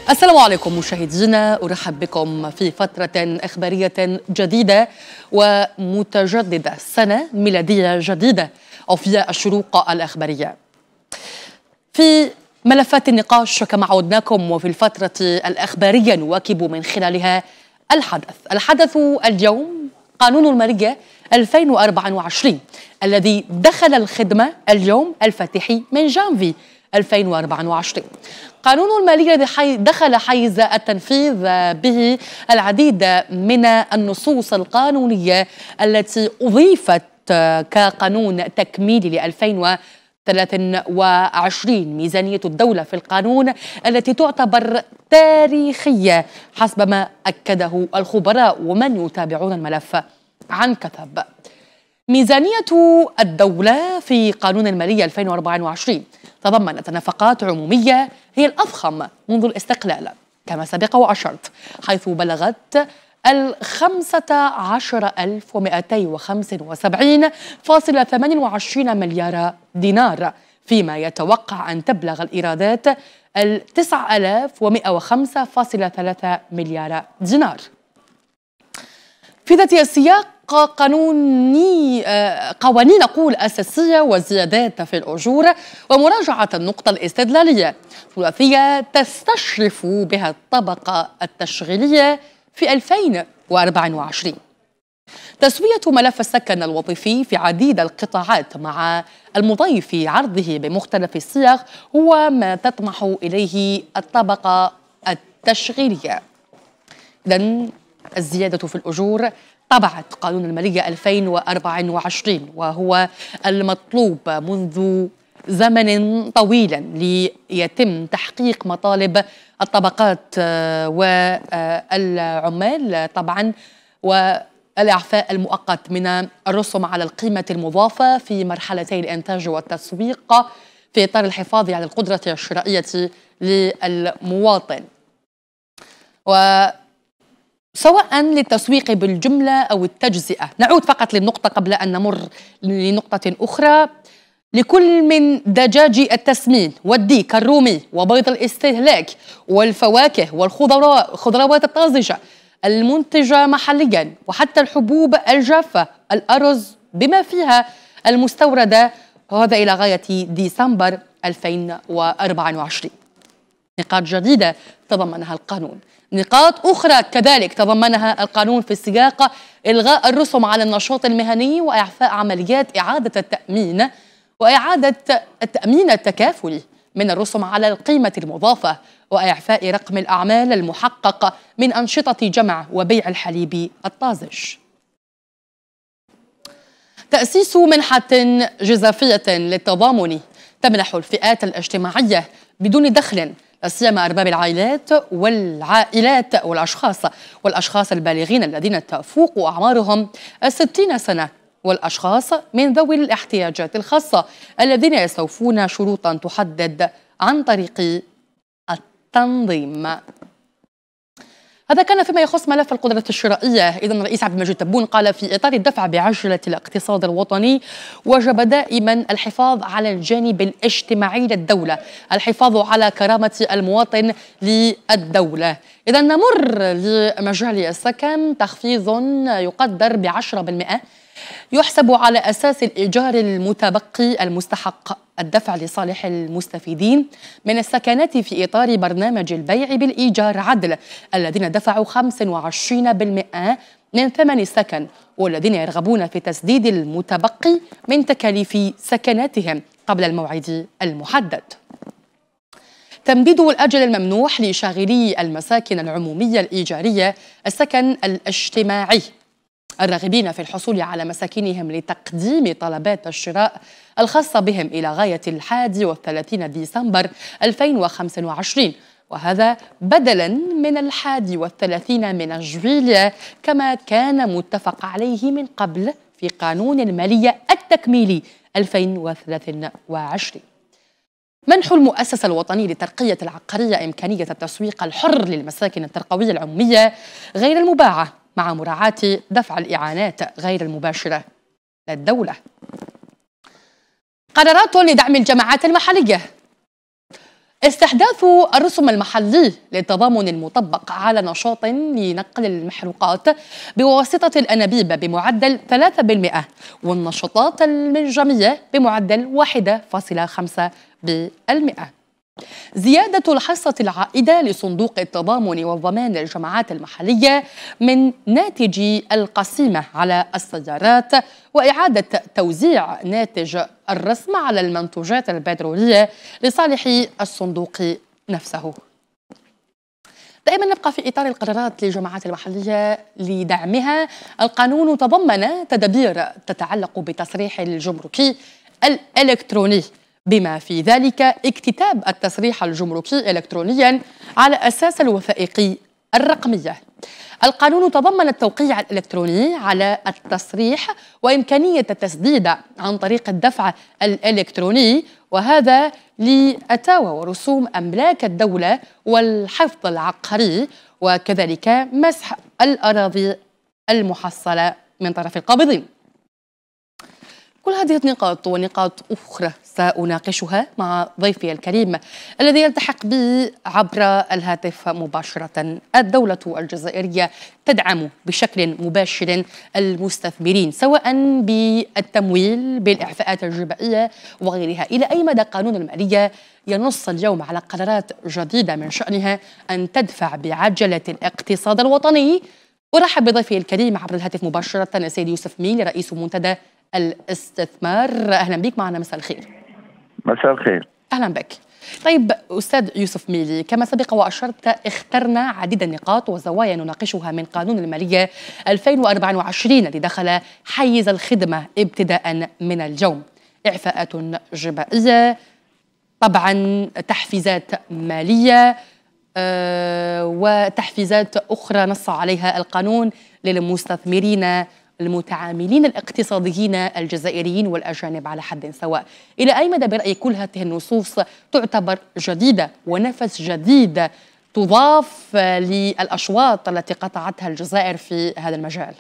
السلام عليكم مشاهدينا، أرحب بكم في فترة إخبارية جديدة ومتجددة، سنة ميلادية جديدة وفي الشروق الإخبارية. في ملفات النقاش كما عودناكم وفي الفترة الإخبارية نواكب من خلالها الحدث اليوم قانون المالية 2024 الذي دخل الخدمة اليوم الفاتح من جانفي 2024. قانون المالية الذي دخل حيز التنفيذ به العديد من النصوص القانونية التي أضيفت كقانون تكميلي ل 2023 ميزانية الدولة في القانون التي تعتبر تاريخية حسب ما أكده الخبراء ومن يتابعون الملف عن كثب. ميزانية الدولة في قانون المالية 2024 تضمنت نفقات عمومية هي الأضخم منذ الاستقلال كما سبق وأشرت، حيث بلغت 15,275.28 مليار دينار، فيما يتوقع أن تبلغ الإيرادات 9,105.3 مليار دينار. في ذات السياق قوانين أساسية وزيادات في الأجور ومراجعة النقطة الاستدلالية ثلاثية تستشرف بها الطبقة التشغيلية في 2024. تسوية ملف السكن الوظيفي في عديد القطاعات مع المضي في عرضه بمختلف الصيغ هو ما تطمح إليه الطبقة التشغيلية. إذن الزيادة في الأجور طبعت قانون المالية 2024 وهو المطلوب منذ زمن طويل ليتم تحقيق مطالب الطبقات والعمال طبعا، والإعفاء المؤقت من الرسوم على القيمة المضافة في مرحلتي الإنتاج والتسويق في إطار الحفاظ على القدرة الشرائية للمواطن، سواء للتسويق بالجملة أو التجزئة. نعود فقط للنقطة قبل أن نمر لنقطة أخرى. لكل من دجاج التسمين والديك الرومي وبيض الاستهلاك والفواكه والخضروات الطازجة المنتجة محليا وحتى الحبوب الجافة، الأرز بما فيها المستوردة، وهذا إلى غاية ديسمبر 2024. نقاط جديدة تضمنها القانون. نقاط أخرى كذلك تضمنها القانون في سياق إلغاء الرسوم على النشاط المهني وإعفاء عمليات إعادة التأمين وإعادة التأمين التكافلي من الرسوم على القيمة المضافة، وإعفاء رقم الأعمال المحقق من أنشطة جمع وبيع الحليب الطازج. تأسيس منحة جزافية للتضامن تمنح الفئات الاجتماعية بدون دخل، لا سيما أرباب العائلات والعائلات والأشخاص البالغين الذين تفوق أعمارهم 60 سنة، والأشخاص من ذوي الاحتياجات الخاصة الذين يستوفون شروطا تحدد عن طريق التنظيم. هذا كان فيما يخص ملف القدرة الشرائية. إذن الرئيس عبد المجيد تبون قال في إطار الدفع بعجلة الاقتصاد الوطني وجب دائما الحفاظ على الجانب الاجتماعي للدولة، الحفاظ على كرامة المواطن للدولة. إذن نمر لمجال السكن. تخفيض يقدر ب10% يحسب على أساس الإيجار المتبقي المستحق الدفع لصالح المستفيدين من السكنات في إطار برنامج البيع بالإيجار عدل الذين دفعوا 25% من ثمن السكن والذين يرغبون في تسديد المتبقي من تكاليف سكناتهم قبل الموعد المحدد. تمديد الأجل الممنوح لشاغلي المساكن العمومية الإيجارية السكن الاجتماعي الراغبين في الحصول على مساكنهم لتقديم طلبات الشراء الخاصة بهم إلى غاية 31 ديسمبر 2025، وهذا بدلا من 31 من جويلية كما كان متفق عليه من قبل في قانون المالية التكميلي 2023. منح المؤسسة الوطنية للترقية العقارية إمكانية التسويق الحر للمساكن الترقوية العمومية غير المباعة مع مراعاة دفع الإعانات غير المباشرة للدولة. قرارات لدعم الجماعات المحلية. استحداث الرسم المحلي للتضامن المطبق على نشاط لنقل المحروقات بواسطة الأنابيب بمعدل 3%، والنشاطات المنجمية بمعدل 1.5%. زيادة الحصة العائدة لصندوق التضامن والضمان للجماعات المحلية من ناتج القسيمة على السيارات، وإعادة توزيع ناتج الرسم على المنتوجات البترولية لصالح الصندوق نفسه. دائما نبقى في إطار القرارات للجماعات المحلية لدعمها. القانون تضمن تدابير تتعلق بالتصريح الجمركي الإلكتروني، بما في ذلك اكتتاب التصريح الجمركي إلكترونيا على أساس الوثائق الرقمية. القانون تضمن التوقيع الإلكتروني على التصريح وإمكانية التسديد عن طريق الدفع الإلكتروني، وهذا لأتاوى ورسوم أملاك الدولة والحفظ العقاري، وكذلك مسح الأراضي المحصلة من طرف القابضين. كل هذه النقاط ونقاط أخرى سأناقشها مع ضيفي الكريم الذي يلتحق بي عبر الهاتف مباشرة. الدولة الجزائرية تدعم بشكل مباشر المستثمرين سواء بالتمويل بالإعفاءات الجبائية وغيرها. إلى أي مدى قانون المالية ينص اليوم على قرارات جديدة من شأنها أن تدفع بعجلة الاقتصاد الوطني؟ أرحب بضيفي الكريم عبر الهاتف مباشرة السيد يوسف ميلي رئيس منتدى الاستثمار. أهلا بك معنا، مساء الخير. مساء الخير. أهلا بك. طيب أستاذ يوسف ميلي، كما سبق وأشرت اخترنا عديد النقاط وزوايا نناقشها من قانون المالية 2024 الذي دخل حيز الخدمة ابتداء من اليوم. إعفاءات جبائية، طبعا تحفيزات مالية وتحفيزات أخرى نص عليها القانون للمستثمرين المتعاملين الاقتصاديين الجزائريين والأجانب على حد سواء. إلى أي مدى برأيك كل هذه النصوص تعتبر جديدة ونفس جديد تضاف للأشواط التي قطعتها الجزائر في هذا المجال؟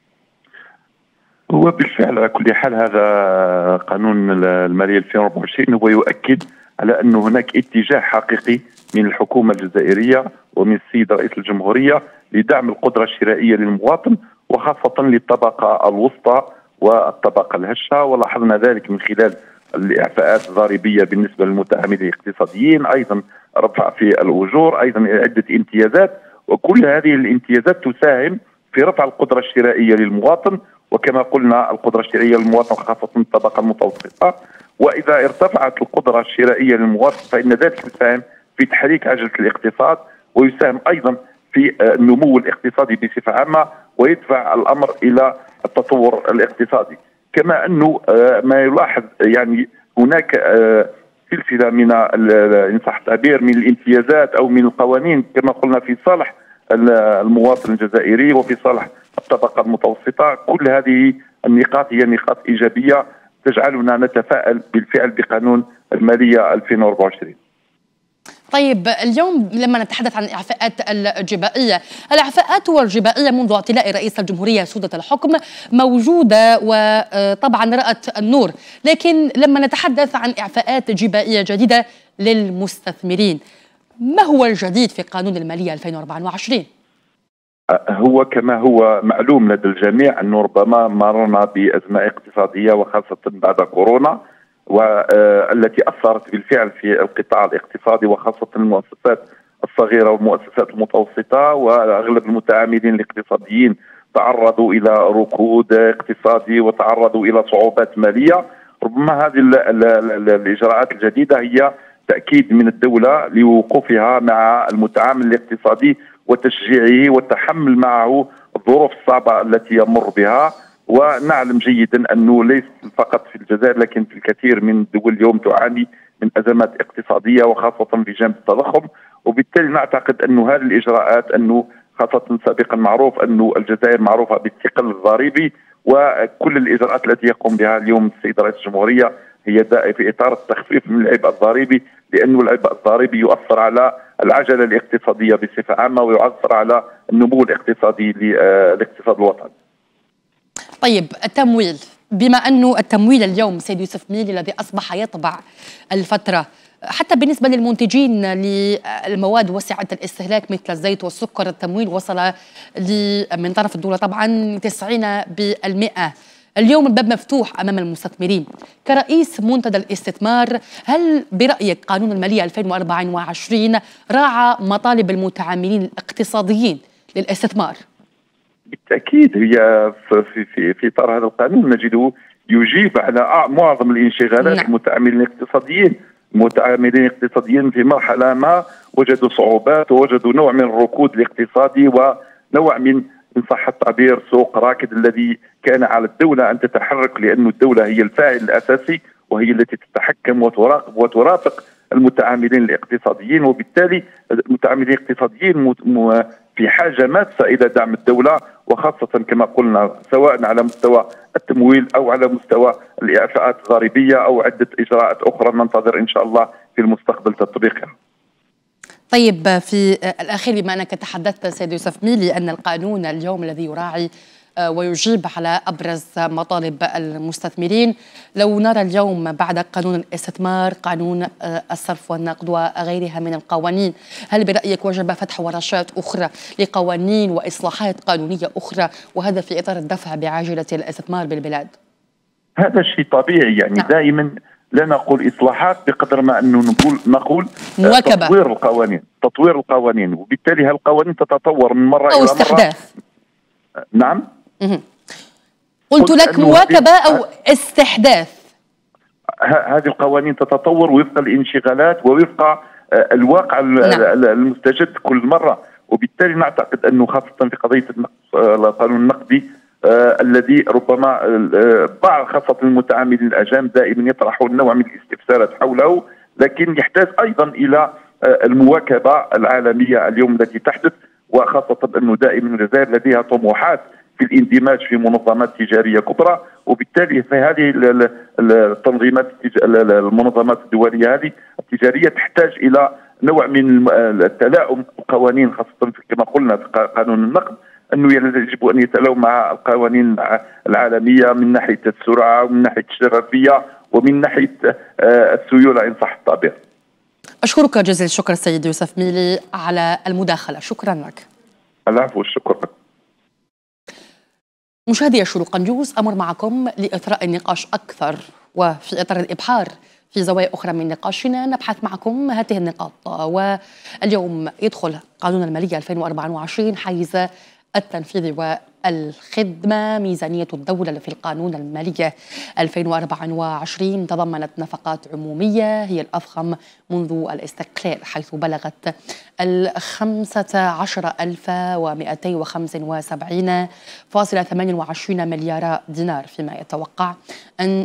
هو بالفعل على كل حال هذا قانون المالية 2024 هو يؤكد على أن هناك اتجاه حقيقي من الحكومة الجزائرية ومن السيد رئيس الجمهورية لدعم القدرة الشرائية للمواطن، وخاصة للطبقة الوسطى والطبقة الهشة. ولاحظنا ذلك من خلال الإعفاءات الضريبية بالنسبة للمتعاملين الاقتصاديين، أيضا رفع في الأجور، أيضا عدة امتيازات، وكل هذه الامتيازات تساهم في رفع القدرة الشرائية للمواطن. وكما قلنا القدرة الشرائية للمواطن خاصة الطبقة المتوسطة، وإذا ارتفعت القدرة الشرائية للمواطن فإن ذلك يساهم في تحريك عجلة الاقتصاد، ويساهم أيضا في النمو الاقتصادي بصفة عامة، ويدفع الأمر إلى التطور الاقتصادي. كما أنه ما يلاحظ يعني هناك سلسلة من إن صح التعبير من الامتيازات أو من القوانين كما قلنا في صالح المواطن الجزائري وفي صالح الطبقة المتوسطة. كل هذه النقاط هي نقاط إيجابية تجعلنا نتفائل بالفعل بقانون المالية 2024. طيب اليوم لما نتحدث عن الإعفاءات الجبائية، الإعفاءات والجبائية منذ اعتلاء رئيس الجمهورية سودة الحكم موجودة وطبعا رأت النور، لكن لما نتحدث عن إعفاءات جبائية جديدة للمستثمرين، ما هو الجديد في قانون المالية 2024؟ هو كما هو معلوم لدى الجميع أنه ربما مررنا بأزمة اقتصادية وخاصة بعد كورونا، والتي أثرت بالفعل في القطاع الاقتصادي وخاصة المؤسسات الصغيرة والمؤسسات المتوسطة، وأغلب المتعاملين الاقتصاديين تعرضوا إلى ركود اقتصادي وتعرضوا إلى صعوبات مالية. ربما هذه الإجراءات الجديدة هي تأكيد من الدولة لوقوفها مع المتعامل الاقتصادي وتشجيعه والتحمل معه الظروف الصعبة التي يمر بها. ونعلم جيدا أنه ليس فقط في الجزائر لكن في الكثير من الدول اليوم تعاني من أزمات اقتصادية وخاصة في جانب التضخم، وبالتالي نعتقد أنه هذه الإجراءات أنه خاصة سابقا معروف أنه الجزائر معروفة بالثقل الضريبي، وكل الإجراءات التي يقوم بها اليوم السيد رئيس الجمهورية هي في إطار التخفيف من العبء الضريبي، لأنه العبء الضريبي يؤثر على العجلة الاقتصادية بصفة عامة ويؤثر على النمو الاقتصادي للاقتصاد الوطني. طيب التمويل، بما أنه التمويل اليوم سيد يوسف ميلي الذي أصبح يطبع الفترة حتى بالنسبة للمنتجين للمواد واسعة الاستهلاك مثل الزيت والسكر، التمويل وصل من طرف الدولة طبعا 90%. اليوم الباب مفتوح أمام المستثمرين. كرئيس منتدى الاستثمار، هل برأيك قانون المالية 2024 راعى مطالب المتعاملين الاقتصاديين للاستثمار؟ بالتأكيد هي في إطار هذا القانون نجده يجيب على معظم الانشغالات. نعم. المتعاملين الاقتصاديين في مرحلة ما وجدوا صعوبات ووجدوا نوع من الركود الاقتصادي ونوع من إن صح التعبير سوق راكد الذي كان على الدولة أن تتحرك، لأن الدولة هي الفاعل الأساسي وهي التي تتحكم وتراقب وترافق المتعاملين الاقتصاديين، وبالتالي المتعاملين الاقتصاديين في حاجة ماسة إلى دعم الدولة، وخاصة كما قلنا سواء على مستوى التمويل أو على مستوى الإعفاءات الضريبية أو عدة إجراءات أخرى ننتظر إن شاء الله في المستقبل تطبيقها. طيب، في الأخير بما أنك تحدثت سيد يوسف ميلي أن القانون اليوم الذي يراعي ويجيب على أبرز مطالب المستثمرين، لو نرى اليوم بعد قانون الاستثمار قانون الصرف والنقد وغيرها من القوانين، هل برأيك وجب فتح ورشات أخرى لقوانين وإصلاحات قانونية أخرى، وهذا في إطار الدفع بعجلة الاستثمار بالبلاد؟ هذا شيء طبيعي، يعني نعم. دائما لا نقول إصلاحات بقدر ما أنه نقول مواكبة. تطوير القوانين، وبالتالي هالقوانين تتطور من مرة أو إلى استحداث. مرة. نعم. قلت لك مواكبة أو استحداث. هذه القوانين تتطور وفق الانشغالات ووفق الواقع نعم. المستجد كل مرة، وبالتالي نعتقد أنه خاصة في قضية القانون النقدي الذي ربما بعض خاصة المتعاملين الأجانب دائما يطرحون نوع من الاستفسارات حوله، لكن يحتاج أيضا إلى المواكبة العالمية اليوم التي تحدث، وخاصة أنه دائما الجزائر لديها طموحات في الاندماج في منظمات تجارية كبرى، وبالتالي في هذه التنظيمات المنظمات الدولية هذه التجارية تحتاج إلى نوع من التلاؤم القوانين، خاصة كما قلنا في قانون النقد أنه يجب أن يتلاوم مع القوانين العالمية من ناحية السرعة ومن ناحية الشفافية ومن ناحية السيولة إن صح التعبير. أشكرك جزيل الشكر سيد يوسف ميلي على المداخلة، شكرا لك. العفو والشكر. مشاهدي الشروق نيوز، أمر معكم لإثراء النقاش أكثر وفي إطار الإبحار في زوايا أخرى من نقاشنا نبحث معكم هذه النقاط. واليوم يدخل قانون المالية 2024 حيز التنفيذ والخدمة. ميزانية الدولة في القانون المالية 2024 تضمنت نفقات عمومية هي الأضخم منذ الاستقلال، حيث بلغت 15,275.28 مليار دينار، فيما يتوقع أن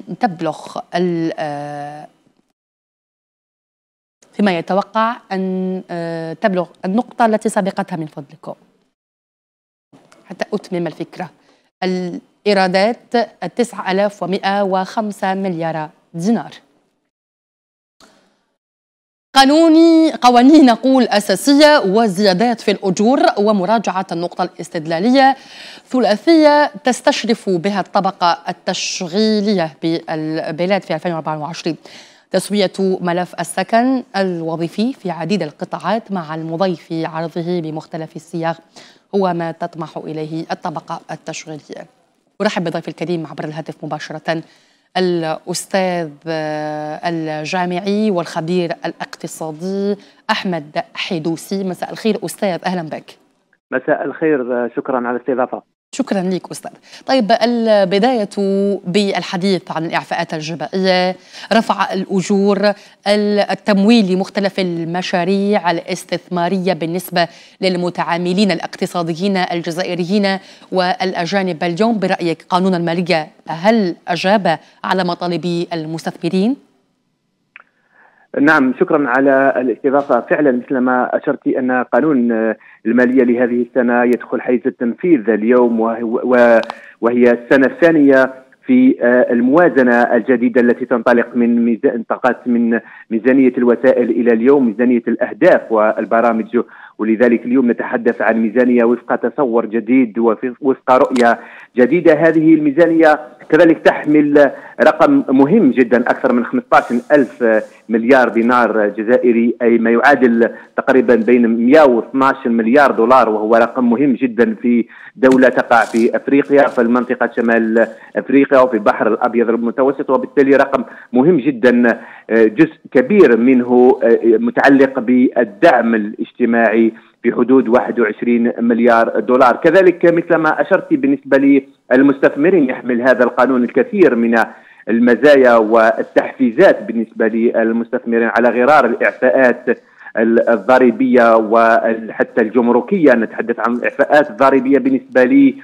تبلغ النقطة التي سبقتها من فضلكم حتى أتمم الفكرة. الإيرادات 9,105 مليار دينار. قوانين نقول أساسية وزيادات في الأجور ومراجعة النقطة الاستدلالية ثلاثية تستشرف بها الطبقة التشغيلية بالبلاد في 2024. تسوية ملف السكن الوظيفي في عديد القطاعات مع المضي في عرضه بمختلف الصياغ هو ما تطمح إليه الطبقة التشغيلية. أرحب بضيف الكريم عبر الهاتف مباشرة الأستاذ الجامعي والخبير الاقتصادي أحمد حيدوسي. مساء الخير أستاذ، أهلا بك. مساء الخير، شكرا على الاستضافة. شكرا لك أستاذ. طيب، البداية بالحديث عن الإعفاءات الجبائية، رفع الأجور، التمويل لمختلف المشاريع الاستثمارية بالنسبة للمتعاملين الاقتصاديين الجزائريين والأجانب. اليوم برأيك قانون المالية هل أجاب على مطالب المستثمرين؟ نعم، شكرا على الاستضافة. فعلا مثل ما أشرت أن قانون المالية لهذه السنة يدخل حيز التنفيذ اليوم، وهي السنة الثانية في الموازنة الجديدة التي تنطلق من ميزانية الوسائل إلى اليوم ميزانية الأهداف والبرامج ولذلك اليوم نتحدث عن ميزانية وفق تصور جديد ووفق رؤية جديدة. هذه الميزانية كذلك تحمل رقم مهم جدا، أكثر من 15 ألف مليار دينار جزائري، أي ما يعادل تقريبا بين 112 مليار دولار، وهو رقم مهم جدا في دولة تقع في أفريقيا، في منطقة شمال أفريقيا وفي البحر الأبيض المتوسط، وبالتالي رقم مهم جدا، جزء كبير منه متعلق بالدعم الاجتماعي في حدود 21 مليار دولار. كذلك مثل ما أشرت بالنسبة للمستثمرين، يحمل هذا القانون الكثير من المزايا والتحفيزات بالنسبة للمستثمرين على غرار الإعفاءات الضريبية وحتى الجمركية. نتحدث عن الإعفاءات الضريبية بالنسبة لي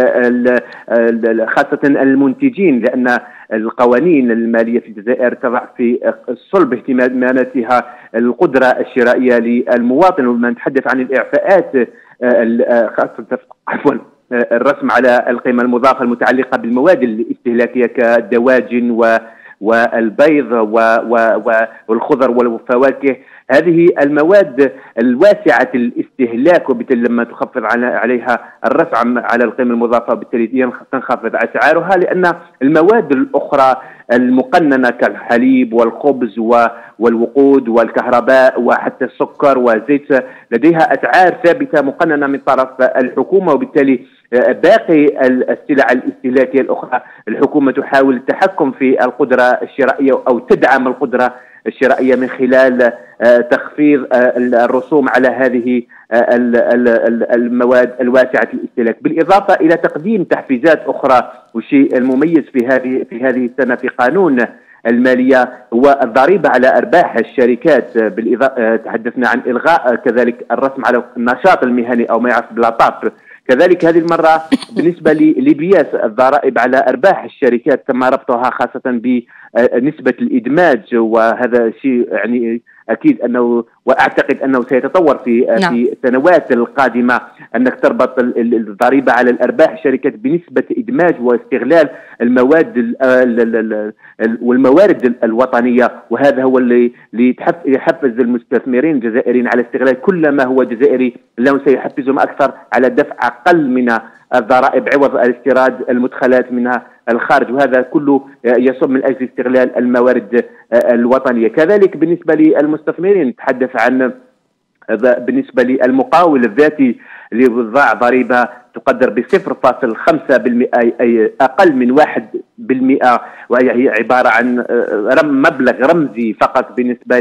خاصة المنتجين، لأن القوانين المالية في الجزائر تضع في صلب اهتماماتها القدرة الشرائية للمواطن. وما نتحدث عن الإعفاءات خاصة الرسم على القيمة المضافة المتعلقة بالمواد الاستهلاكية كالدواجن والبيض والخضر والفواكه، هذه المواد الواسعة الاستهلاك، وبالتالي لما تخفض عليها الرفع على القيمة المضافة بالتالي تنخفض أسعارها، لأن المواد الأخرى المقننة كالحليب والخبز والوقود والكهرباء وحتى السكر والزيت لديها أسعار ثابتة مقننة من طرف الحكومة، وبالتالي باقي السلع الاستهلاكية الأخرى الحكومة تحاول التحكم في القدرة الشرائية أو تدعم القدرة الشرائية من خلال تخفيض الرسوم على هذه المواد الواسعة الاستهلاك، بالإضافة إلى تقديم تحفيزات أخرى. والشيء المميز في هذه السنة في قانون المالية هو الضريبة على أرباح الشركات، بالإضافة تحدثنا عن إلغاء كذلك الرسم على النشاط المهني أو ما يعرف بالطاف. كذلك هذه المرة بالنسبة لبياس الضرائب على أرباح الشركات تم ربطها خاصة بنسبة الإدماج، وهذا شيء يعني أكيد أنه وأعتقد أنه سيتطور في السنوات القادمة، أنك تربط الضريبة على الأرباح الشركات بنسبة إدماج واستغلال المواد والموارد الوطنية، وهذا هو اللي يحفز المستثمرين الجزائريين على استغلال كل ما هو جزائري، لأنه سيحفزهم أكثر على دفع أقل من الضرائب عوض الاستيراد المدخلات منها الخارج، وهذا كله يصب من أجل استغلال الموارد الوطنية. كذلك بالنسبة للمستثمرين نتحدث عن بالنسبة للمقاول الذاتي لوضع ضريبة تقدر ب0.5%، أي أقل من 1%، وهي عبارة عن مبلغ رمزي فقط بالنسبة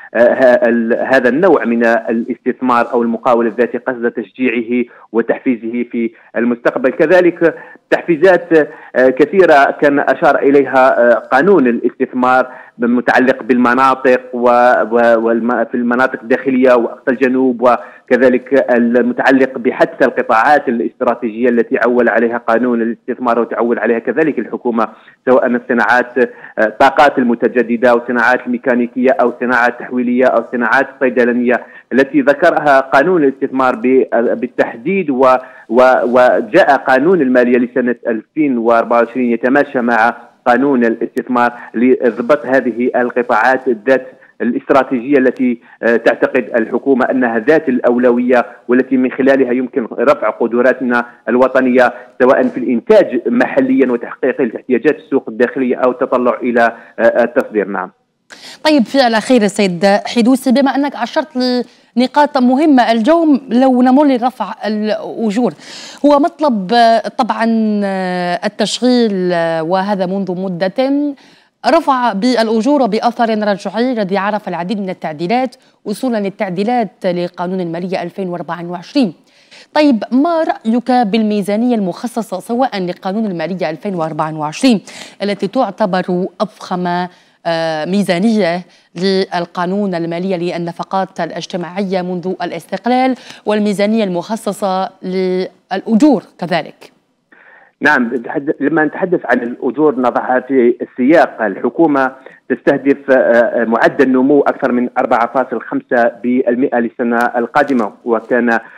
لهذا النوع من الاستثمار أو المقاول الذاتي قصد تشجيعه وتحفيزه في المستقبل. كذلك تحفيزات كثيرة كان أشار إليها قانون الاستثمار متعلق بالمناطق وفي المناطق الداخلية وأقصى الجنوب، وكذلك المتعلق بحث القطاعات الاستراتيجية التي عول عليها قانون الاستثمار وتعول عليها كذلك الحكومة، سواء الصناعات الطاقات المتجددة أو الصناعات الميكانيكية أو الصناعات التحويلية أو الصناعات الصيدلانية التي ذكرها قانون الاستثمار بالتحديد. وجاء قانون المالية لسنة 2024 يتماشى مع قانون الاستثمار لضبط هذه القطاعات ذات الاستراتيجية التي تعتقد الحكومة أنها ذات الأولوية، والتي من خلالها يمكن رفع قدراتنا الوطنية سواء في الإنتاج محليا وتحقيق احتياجات السوق الداخلية أو التطلع إلى التصدير. نعم. طيب في الأخير السيد حدوسي، بما أنك أشرت لنقاط مهمة، الجوم لو نمر لرفع الأجور هو مطلب طبعا التشغيل، وهذا منذ مدة رفع بالأجور بأثر رجعي الذي عرف العديد من التعديلات وصولا للتعديلات لقانون المالية 2024. طيب ما رأيك بالميزانية المخصصة سواء لقانون المالية 2024 التي تعتبر أفخم ميزانية للقانون المالية للنفقات الاجتماعية منذ الاستقلال، والميزانية المخصصة للأجور كذلك؟ نعم، لما نتحدث عن الأجور نضعها في السياق. الحكومة تستهدف معدل نمو أكثر من 4.5% للسنة القادمة، وكان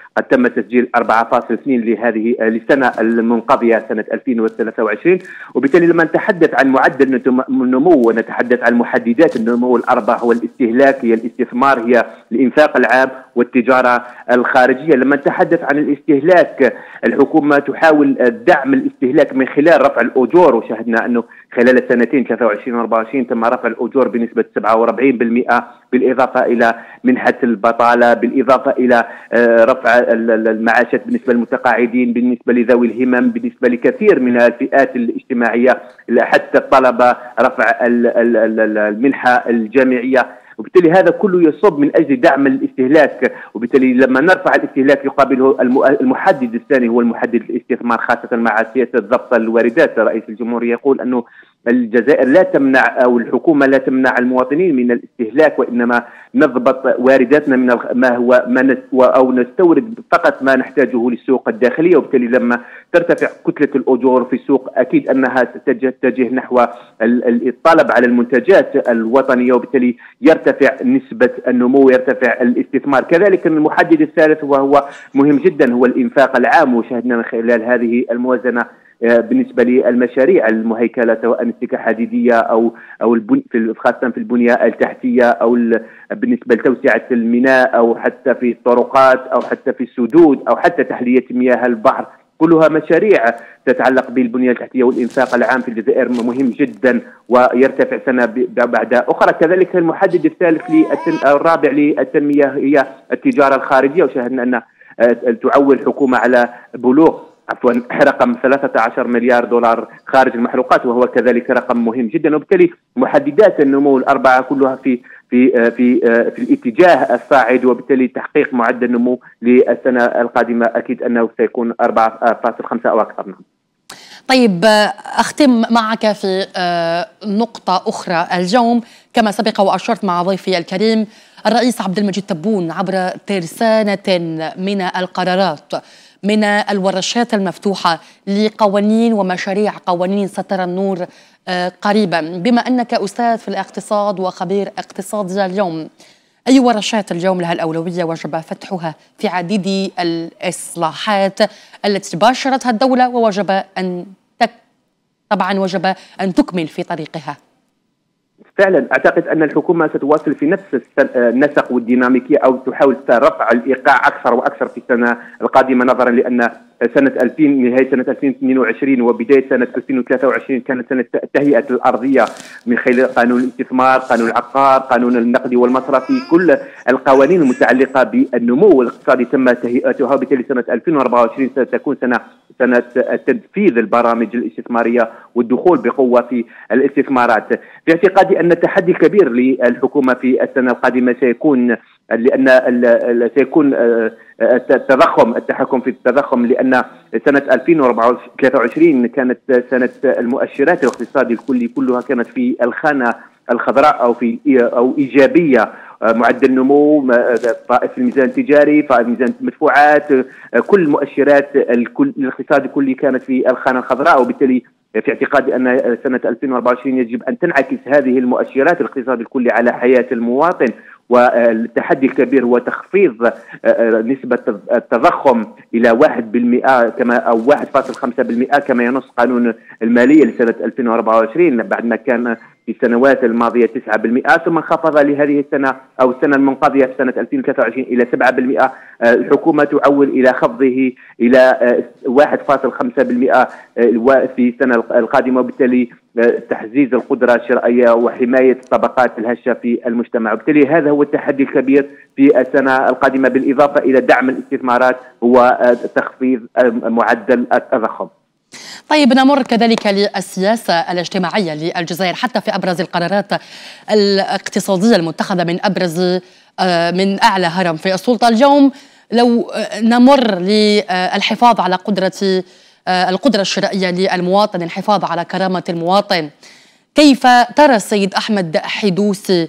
قد تم تسجيل 4.2 لهذه للسنة المنقضية سنة 2023. وبالتالي لما نتحدث عن معدل النمو ونتحدث عن محددات النمو الأربع هو الاستهلاك، هي الاستثمار، هي الإنفاق العام والتجارة الخارجية. لما نتحدث عن الاستهلاك الحكومة تحاول دعم الاستهلاك من خلال رفع الأجور، وشاهدنا أنه خلال السنتين 23 و24 تم رفع الأجور بنسبة 47%، بالإضافة إلى منحة البطالة، بالإضافة إلى رفع المعاشات بالنسبة للمتقاعدين، بالنسبة لذوي الهمم، بالنسبة لكثير من الفئات الاجتماعية، حتى الطلبة رفع المنحة الجامعية. وبالتالي هذا كله يصب من أجل دعم الاستهلاك. وبالتالي لما نرفع الاستهلاك يقابله المحدد الثاني هو المحدد الاستثمار، خاصة مع سياسة ضبط الواردات. رئيس الجمهورية يقول أنه الجزائر لا تمنع أو الحكومة لا تمنع المواطنين من الاستهلاك، وإنما نضبط وارداتنا من ما هو أو نستورد فقط ما نحتاجه للسوق الداخلية. وبالتالي لما ترتفع كتلة الأجور في السوق أكيد أنها تتجه نحو الطلب على المنتجات الوطنية، وبالتالي يرتفع نسبة النمو، يرتفع الاستثمار. كذلك المحدد الثالث وهو مهم جدا هو الإنفاق العام، وشاهدنا من خلال هذه الموازنة بالنسبة للمشاريع المهيكلة سواء السكة حديدية أو خاصة في البنية التحتية، أو بالنسبة لتوسعة الميناء، أو حتى في الطرقات، أو حتى في السدود، أو حتى تحلية مياه البحر. كلها مشاريع تتعلق بالبنية التحتية والإنفاق العام في الجزائر مهم جدا ويرتفع سنة بعد أخرى. كذلك المحدد الثالث الرابع للتنمية هي التجارة الخارجية، وشاهدنا أن تعول الحكومة على بلوغ رقم 13 مليار دولار خارج المحروقات، وهو كذلك رقم مهم جدا. وبالتالي محددات النمو الأربعة كلها في الاتجاه الصاعد، وبالتالي تحقيق معدل نمو للسنة القادمة أكيد أنه سيكون 4.5 أو أكثر. طيب، أختم معك في نقطة أخرى. اليوم كما سبق وأشرت مع ضيفي الكريم الرئيس عبد المجيد تبون عبر ترسانة من القرارات، من الورشات المفتوحة لقوانين ومشاريع قوانين سترى النور قريبا. بما أنك أستاذ في الاقتصاد وخبير اقتصادي اليوم، أي ورشات اليوم لها الأولوية وجب فتحها في عديد الإصلاحات التي باشرتها الدولة ووجب وجب أن تكمل في طريقها؟ فعلا أعتقد أن الحكومة ستواصل في نفس النسق والديناميكية، أو تحاول رفع الإيقاع أكثر وأكثر في السنة القادمة، نظرا لأن سنة 2000 نهاية سنة 2022 وبداية سنة 2023 كانت سنة تهيئة الأرضية من خلال قانون الاستثمار، قانون العقار، قانون النقدي والمصرفي، كل القوانين المتعلقة بالنمو الاقتصادي تم تهيئتها. وبالتالي سنة 2024 ستكون سنة تنفيذ البرامج الاستثمارية والدخول بقوة في الاستثمارات. في اعتقادي أن التحدي الكبير للحكومة في السنة القادمة سيكون التحكم في التضخم، لأن سنة 2023 كانت سنة المؤشرات الاقتصادي الكلي كلها كانت في الخانة الخضراء أو إيجابية. معدل نمو، فائض الميزان التجاري، فائض ميزان المدفوعات، كل مؤشرات الاقتصاد الكلي كانت في الخانة الخضراء. وبالتالي في اعتقادي أن سنة 2024 يجب أن تنعكس هذه المؤشرات الاقتصاد الكلي على حياة المواطن. والتحدي الكبير هو تخفيض نسبة التضخم إلى 1% أو 1.5% كما ينص قانون المالية لسنة 2024، بعد ما كان في السنوات الماضية 9%، ثم انخفض لهذه السنة أو السنة المنقضية في سنة 2023 إلى 7%. الحكومة تعول إلى خفضه إلى 1.5% في السنة القادمة، وبالتالي تحزيز القدرة الشرائية وحماية الطبقات الهشة في المجتمع. وبالتالي هذا هو التحدي الكبير في السنة القادمة، بالإضافة إلى دعم الاستثمارات وتخفيض معدل التضخم. طيب، نمر كذلك للسياسة الاجتماعية للجزائر، حتى في أبرز القرارات الاقتصادية المتخذة من أعلى هرم في السلطة اليوم. لو نمر للحفاظ على القدرة الشرائية للمواطن، الحفاظ على كرامة المواطن، كيف ترى السيد أحمد حدوسي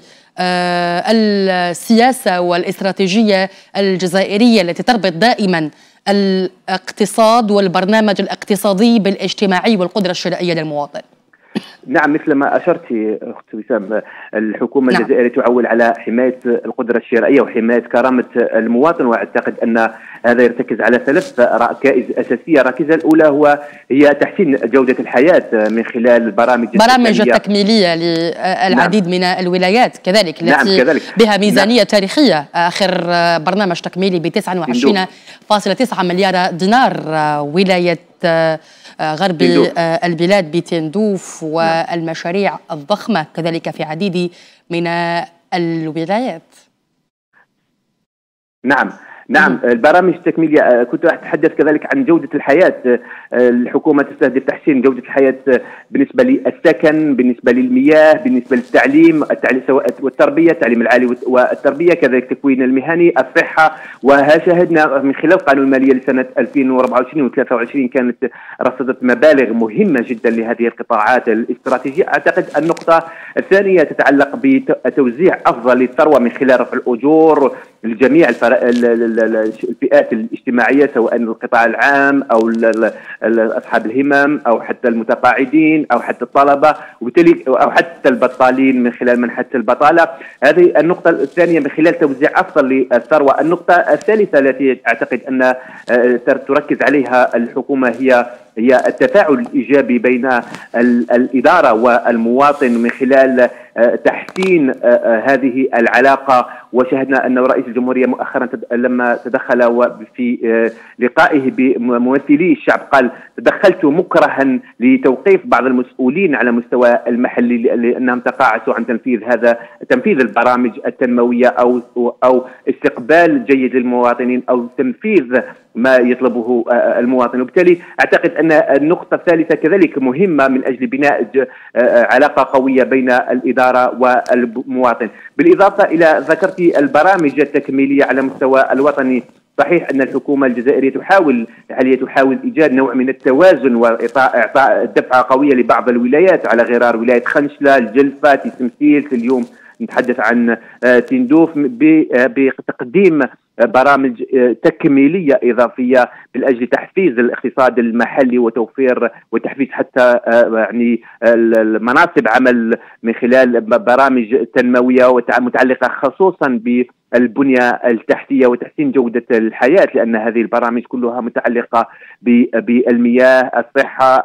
السياسة والاستراتيجية الجزائرية التي تربط دائما الاقتصاد والبرنامج الاقتصادي بالاجتماعي والقدرة الشرائية للمواطن؟ نعم، مثل ما أشرت أخت وسام، الحكومة الجزائرية تعول على حماية القدرة الشرائية وحماية كرامة المواطن. وأعتقد أن هذا يرتكز على 3 ركائز أساسية. الركيزة الأولى هي تحسين جودة الحياة من خلال برامج التكميلية للعديد من الولايات كذلك التي كذلك. بها ميزانية تاريخية. آخر برنامج تكميلي ب 29.9 مليار دينار. ولاية غرب البلاد بتندوف والمشاريع الضخمة كذلك في عديد من الولايات. نعم البرامج التكميلية. كنت أتحدث كذلك عن جودة الحياة. الحكومة تستهدف تحسين جودة الحياة بالنسبة للسكن، بالنسبة للمياه، بالنسبة للتعليم، سواء والتربية، التعليم العالي والتربية، كذلك التكوين المهني، الصحة. وشاهدنا من خلال قانون المالية لسنة 2024 و23 كانت رصدت مبالغ مهمة جدا لهذه القطاعات الاستراتيجية. أعتقد النقطة الثانية تتعلق بتوزيع أفضل للثروة من خلال رفع الأجور لجميع الفئات الاجتماعية، سواء القطاع العام أو أصحاب الهمم أو حتى المتقاعدين أو حتى الطلبة، وبالتالي أو حتى البطالين من خلال منحة البطالة. هذه النقطة الثانية من خلال توزيع أفضل للثروة. النقطة الثالثة التي أعتقد أن تركز عليها الحكومة هي التفاعل الإيجابي بين الإدارة والمواطن من خلال تحسين هذه العلاقة. وشاهدنا أن رئيس الجمهورية مؤخرا لما تدخل في لقائه بممثلي الشعب قال: تدخلت مكرها لتوقيف بعض المسؤولين على مستوى المحلي لأنهم تقاعسوا عن تنفيذ البرامج التنموية أو استقبال جيد للمواطنين أو تنفيذ ما يطلبه المواطن. وبالتالي أعتقد أن النقطة الثالثة كذلك مهمة من أجل بناء علاقة قوية بين الإدارة والمواطن. بالإضافة إلى ذكرت البرامج التكميلية على مستوى الوطني. صحيح أن الحكومة الجزائرية تحاول إيجاد نوع من التوازن وإعطاء دفعة قوية لبعض الولايات على غرار ولاية خنشلة، الجلفة، تمثيل. اليوم نتحدث عن تندوف بتقديم برامج تكميلية إضافية من أجل تحفيز الاقتصاد المحلي وتحفيز حتى يعني المناصب عمل من خلال برامج تنموية متعلقة خصوصا بالبنية التحتية وتحسين جودة الحياة، لأن هذه البرامج كلها متعلقة بالمياه، الصحة،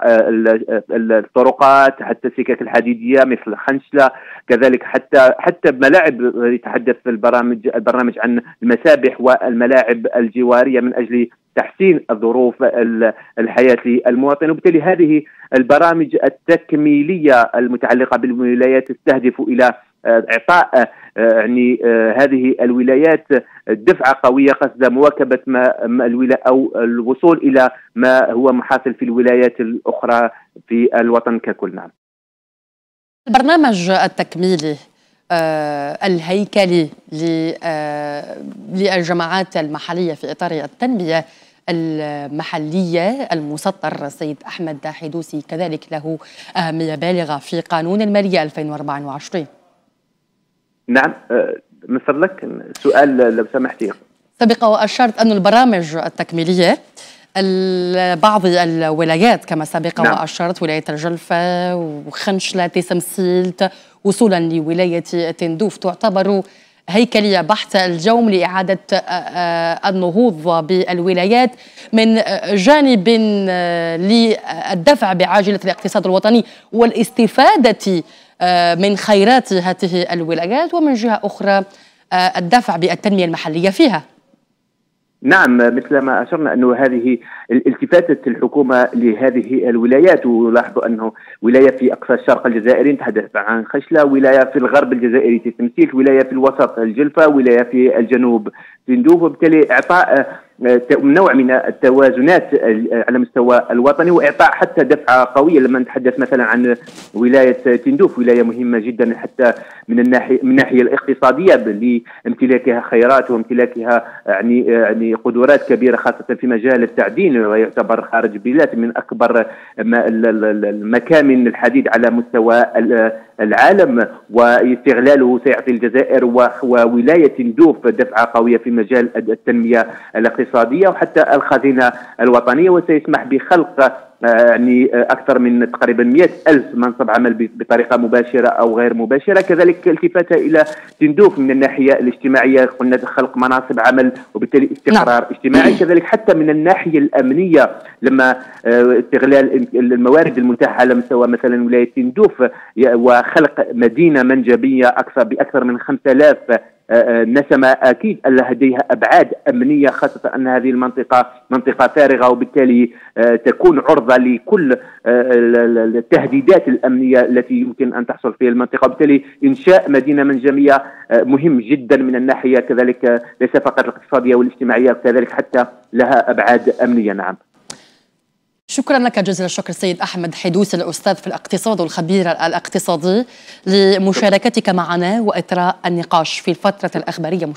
الطرقات، حتى السكك الحديدية مثل خنشلة، كذلك حتى ملاعب. يتحدث البرنامج عن المسابح والملاعب الجوارية من أجل تحسين الظروف الحياة للمواطن. وبالتالي هذه البرامج التكميلية المتعلقة بالولايات تستهدف إلى إعطاء يعني هذه الولايات دفعة قوية قصد مواكبة الولاية أو الوصول إلى ما هو محاصل في الولايات الأخرى في الوطن ككل. نعم. البرنامج التكميلي الهيكلي للجماعات المحلية في إطار التنمية المحلية المسطر السيد أحمد حدوسي كذلك له أهمية بالغة في قانون المالية 2024. نعم، من فضلك سؤال لو سمحتي. سبق وأشرت أن البرامج التكميلية بعض الولايات كما سبق وأشرت ولاية الجلفة وخنشلة تسمسيلت وصولا لولاية تندوف تعتبر هيكلية بحث الجوم لإعادة النهوض بالولايات من جانب للدفع بعاجلة الاقتصاد الوطني والاستفادة من خيرات هذه الولايات، ومن جهة أخرى الدفع بالتنمية المحلية فيها. نعم، مثل ما أشرنا أنه هذه التفاتت الحكومة لهذه الولايات، ولاحظوا أنه ولاية في أقصى الشرق الجزائري نتحدث عن خشلة، ولاية في الغرب الجزائري تمثيل، ولاية في الوسط الجلفة، ولاية في الجنوب تندوف. وبالتالي إعطاء نوع من التوازنات على مستوى الوطني وإعطاء حتى دفعة قوية. لما نتحدث مثلا عن ولاية تندوف، ولاية مهمة جدا حتى من الناحية الاقتصادية لامتلاكها خيرات وامتلاكها يعني قدرات كبيرة خاصة في مجال التعدين، ويعتبر خارج البلاد من أكبر المكامن الحديد على مستوى العالم، واستغلاله سيعطي الجزائر وولاية تندوف دفعة قوية في مجال التنمية الاقتصادية. الاقتصادية وحتى الخزينة الوطنية، وسيسمح بخلق يعني أكثر من تقريبا 100,000 منصب عمل بطريقة مباشرة أو غير مباشرة. كذلك التفاتة إلى تندوف من الناحية الاجتماعية، قلنا خلق مناصب عمل وبالتالي استقرار اجتماعي. كذلك حتى من الناحية الأمنية لما استغلال الموارد المتاحة على مستوى مثلا ولاية تندوف وخلق مدينة منجبية بأكثر من 5000 نسمة، أكيد أن لديها أبعاد أمنية، خاصة أن هذه المنطقة منطقة فارغة وبالتالي تكون عرضة لكل التهديدات الأمنية التي يمكن أن تحصل في المنطقة. وبالتالي إنشاء مدينة منجمية مهم جدا من الناحية كذلك ليس فقط الاقتصادية والاجتماعية، كذلك حتى لها أبعاد أمنية. نعم. شكرا لك جزيل الشكر سيد أحمد حدوثي الأستاذ في الاقتصاد والخبير الاقتصادي لمشاركتك معنا وإثراء النقاش في الفترة الأخبارية.